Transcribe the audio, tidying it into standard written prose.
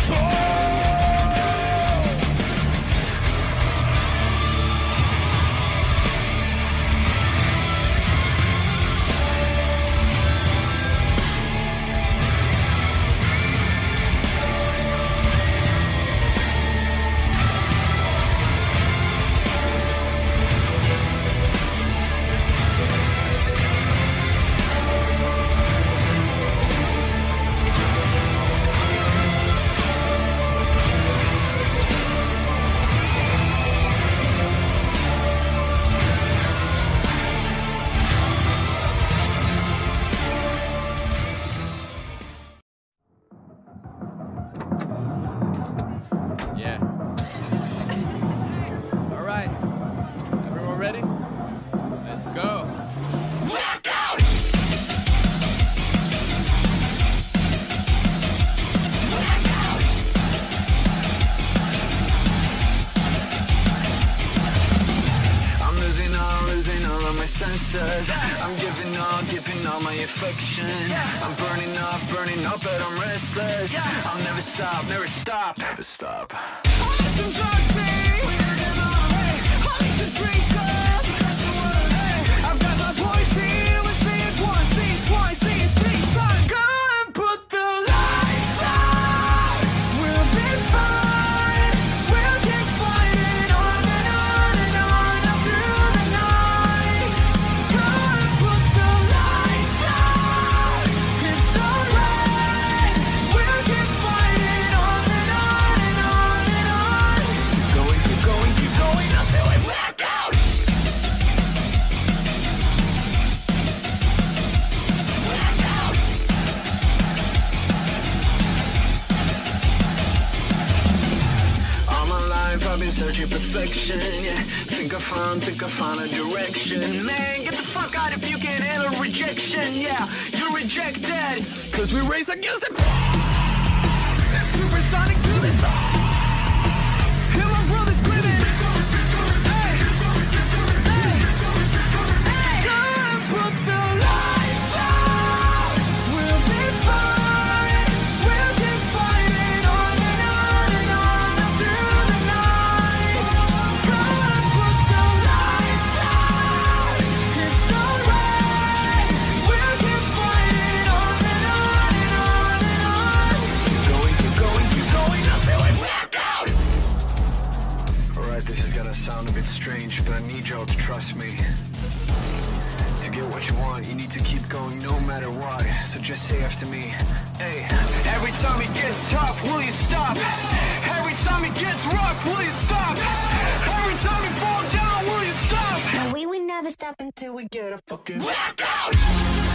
I'm giving all my affection. I'm burning up, but I'm restless. I'll never stop, never stop, never stop. Some dark days, I need to drink up. I've got my boys here, let's say it once, say it twice, say it 3 times. Go and put the lights out. We'll be fine. We'll keep fighting on and on and on up through the night. Go and put the lights out. It's alright. We'll keep fighting on and on and on and on. Keep going until we black out. Black out. All my life I've been searching perfection, yeah. Think I found a direction. Man, get the fuck out if you can't handle rejection, yeah. You're rejected, cause we race against the clock. Supersonic to the top. Hear my brother screaming. Hey, hey, hey. Go and put the lights out. We'll be fine. We'll keep fighting on and on and on up through the night. Go and put the lights out. It's alright. We'll keep fighting on and on and on and on. Keep going until we black out. Alright, this is gonna sound a bit strange, but I need y'all to trust me. To get what you want, you need to keep going no matter what. So just say after me, hey. Every time it gets tough, will you stop? Every time it gets rough, will you stop? Every time you fall down, will you stop? No, we would never stop until we get a fucking Blackout!